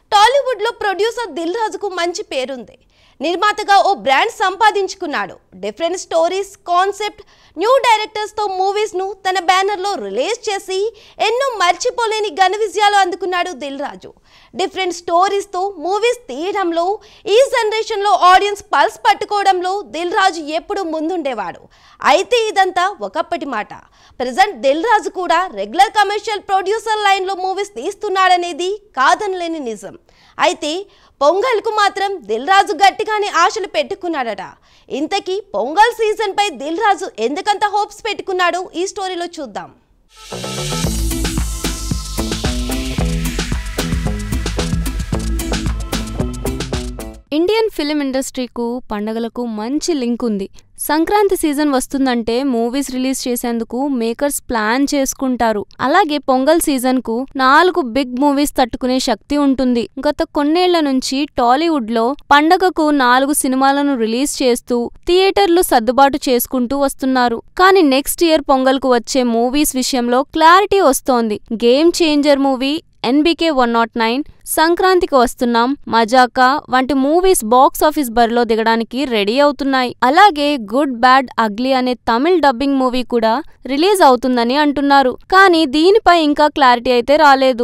టాలీవుడ్ లో ప్రొడ్యూసర్ దిల్ రాజుకు మంచి పేరుంది. నిర్మాతగా ఓ బ్రాండ్ సంపాదించుకున్నాడు. Different stories, concept, new directors తో మూవీస్ ను తన బ్యానర్ లో రిలీజ్ చేసి ఎన్నో మర్చిపోలేని ఘన విజయాలు అందుకున్నాడు దిల్ రాజు. డిఫరెంట్ స్టోరీస్ తో మూవీస్ తీయడంలో, ఈ జనరేషన్ లో ఆడియన్స్ పల్స్ పట్టుకోవడంలో దిల్ రాజు ఎప్పుడు ముందుండేవాడు. అయితే ఇదంతా ఒకప్పటి మాట. ప్రెజెంట్ దిల్ రాజు కూడా రెగ్యులర్ కమర్షియల్ ప్రొడ్యూసర్ లైన్ లో మూవీస్ తీస్తున్నాడనేది కాదనలేని నిజం. అయితే పొంగల్కు మాత్రం దిల్ రాజు గట్టిగానే ఆశలు పెట్టుకున్నాడట. ఇంతకీ పొంగల్ సీజన్ పై దిల్ రాజు ఎందుకంత హోప్స్ పెట్టుకున్నాడో ఈ స్టోరీలో చూద్దాం. ఇండియన్ ఫిల్మ్ ఇండస్ట్రీకు పండగలకు మంచి లింక్ ఉంది. సంక్రాంతి సీజన్ వస్తుందంటే మూవీస్ రిలీజ్ చేసేందుకు మేకర్స్ ప్లాన్ చేసుకుంటారు. అలాగే పొంగల్ సీజన్ కు 4 బిగ్ మూవీస్ తట్టుకునే శక్తి ఉంటుంది. గత కొన్నేళ్ల నుంచి టాలీవుడ్ లో పండగకు 4 సినిమాలను రిలీజ్ చేస్తూ థియేటర్లు సర్దుబాటు చేసుకుంటూ వస్తున్నారు. కానీ నెక్స్ట్ ఇయర్ పొంగల్ కు వచ్చే మూవీస్ విషయంలో క్లారిటీ వస్తోంది. గేమ్ చేంజర్ మూవీ, NBK 109, సంక్రాంతికి వస్తున్నాం, మజాకా వంటి మూవీస్ బాక్స్ ఆఫీస్ బరిలో దిగడానికి రెడీ అవుతున్నాయి. అలాగే గుడ్ బ్యాడ్ అగ్లీ అనే తమిళ్ డబ్బింగ్ మూవీ కూడా రిలీజ్ అవుతుందని అంటున్నారు. కానీ దీనిపై ఇంకా క్లారిటీ అయితే రాలేదు.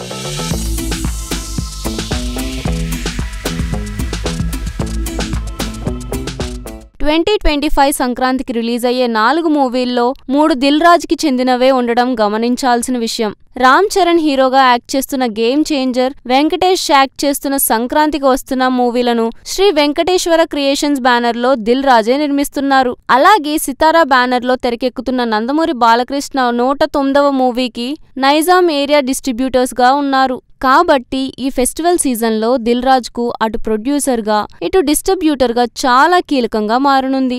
2025 సంక్రాంతికి రిలీజ్ అయ్యే 4 మూవీల్లో 3 దిల్ రాజుకి చెందినవే ఉండడం గమనించాల్సిన విషయం. రామ్ చరణ్ హీరోగా యాక్ట్ చేస్తున్న గేమ్ చేంజర్, వెంకటేష్ యాక్ట్ చేస్తున్న సంక్రాంతికి వస్తున్న మూవీలను శ్రీ వెంకటేశ్వర క్రియేషన్స్ బ్యానర్ లో దిల్ రాజే నిర్మిస్తున్నారు. అలాగే సితారా బ్యానర్ లో తెరకెక్కుతున్న నందమూరి బాలకృష్ణ 109వ మూవీకి నైజాం ఏరియా డిస్ట్రిబ్యూటర్స్ గా ఉన్నారు. కాబట్టి ఈ ఫెస్టివల్ సీజన్లో దిల్ రాజుకు అటు ప్రొడ్యూసర్గా, ఇటు డిస్ట్రిబ్యూటర్గా చాలా కీలకంగా మారనుంది.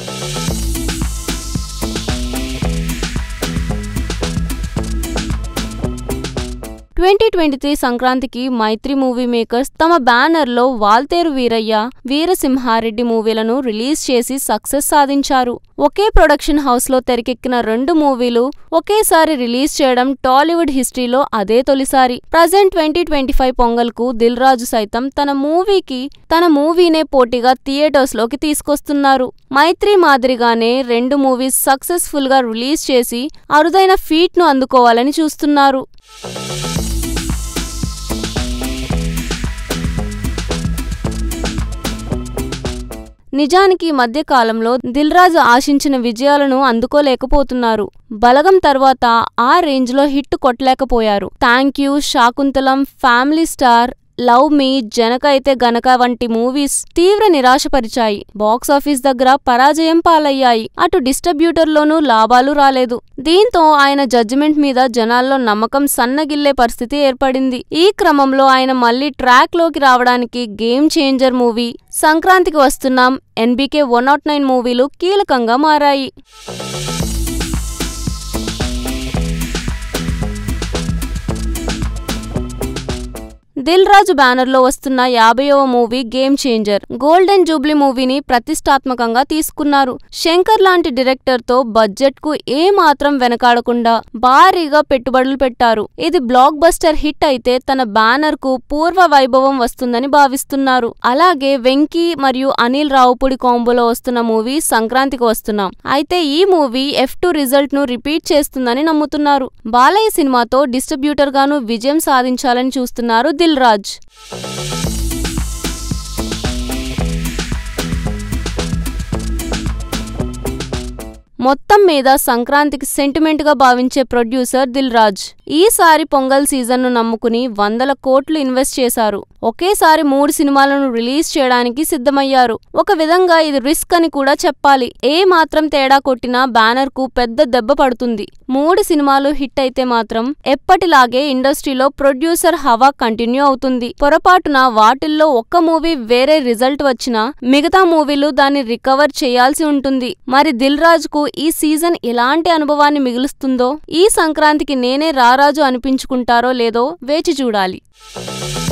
2023 సంక్రాంతికి మైత్రి మూవీ మేకర్స్ తమ బ్యానర్లో వాల్తేరు వీరయ్య, వీరసింహారెడ్డి మూవీలను రిలీజ్ చేసి సక్సెస్ సాధించారు. ఒకే ప్రొడక్షన్ హౌస్లో తెరకెక్కిన 2 మూవీలు ఒకేసారి రిలీజ్ చేయడం టాలీవుడ్ హిస్టరీలో అదే తొలిసారి. ప్రజెంట్ 2025 పొంగల్కు దిల్ రాజు సైతం తన మూవీనే పోటీగా థియేటర్స్లోకి తీసుకొస్తున్నారు. మైత్రి మాదిరిగానే 2 మూవీస్ సక్సెస్ఫుల్ గా రిలీజ్ చేసి అరుదైన ఫీట్ ను అందుకోవాలని చూస్తున్నారు. నిజానికి ఈ మధ్య కాలంలో దిల్ రాజు ఆశించిన విజయాలను అందుకోలేకపోతున్నారు. బలగం తర్వాత ఆ రేంజ్లో హిట్ కొట్టలేకపోయారు. Thank you, Shaakuntalam, family star, love me, Janaka Aithe Ganaka వంటి మూవీస్ తీవ్ర నిరాశపరిచాయి. బాక్సాఫీస్ దగ్గర పరాజయం పాలయ్యాయి. అటు డిస్ట్రిబ్యూటర్లోనూ లాభాలు రాలేదు. దీంతో ఆయన జడ్జిమెంట్ మీద జనాల్లో నమ్మకం సన్నగిల్లే పరిస్థితి ఏర్పడింది. ఈ క్రమంలో ఆయన మళ్లీ ట్రాక్ లోకి రావడానికి గేమ్ చేంజర్ మూవీ, సంక్రాంతికి వస్తున్నాం, NBK 109 మూవీలు కీలకంగా మారాయి. దిల్ రాజు బ్యానర్లో వస్తున్న 50వ movie game changer. Golden jubilee మూవీని ప్రతిష్టాత్మకంగా తీసుకున్నారు. శంకర్ లాంటి డైరెక్టర్తో బడ్జెట్కు ఏమాత్రం వెనకాడకుండా భారీగా పెట్టుబడులు పెట్టారు. ఇది బ్లాక్ బస్టర్ హిట్ అయితే తన బ్యానర్కు పూర్వ వైభవం వస్తుందని భావిస్తున్నారు. అలాగే వెంకీ మరియు అనిల్ రావుపూడి కాంబోలో వస్తున్న మూవీ సంక్రాంతికి వస్తున్నాం. అయితే ఈ మూవీ F2 రిజల్ట్ ను రిపీట్ చేస్తుందని నమ్ముతున్నారు. బాలయ్య సినిమాతో డిస్ట్రిబ్యూటర్ గాను విజయం సాధించాలని చూస్తున్నారు దిల్ రాజ్. మొత్తం మీద సంక్రాంతికి సెంటిమెంట్ గా భావించే ప్రొడ్యూసర్ దిల్ రాజ్ ఈసారి పొంగల్ సీజన్ ను నమ్ముకుని 100 కోట్లు ఇన్వెస్ట్ చేశారు. ఒకేసారి 3 సినిమాలను రిలీజ్ చేయడానికి సిద్ధమయ్యారు. ఒక విధంగా ఇది రిస్క్ అని కూడా చెప్పాలి. ఏ మాత్రం తేడా కొట్టినా బ్యానర్ కు పెద్ద దెబ్బ పడుతుంది. 3 సినిమాలు హిట్ అయితే మాత్రం ఎప్పటిలాగే ఇండస్ట్రీలో ప్రొడ్యూసర్ హవా కంటిన్యూ అవుతుంది. పొరపాటున వాటిల్లో ఒక్క మూవీ వేరే రిజల్ట్ వచ్చినా మిగతా మూవీలు దాన్ని రికవర్ చేయాల్సి ఉంటుంది. మరి దిల్ రాజ్ కు ఈ సీజన్ ఎలాంటి అనుభవాన్ని మిగులుస్తుందో, ఈ సంక్రాంతికి నేనే రారాజు అనిపించుకుంటారో లేదో వేచి చూడాలి.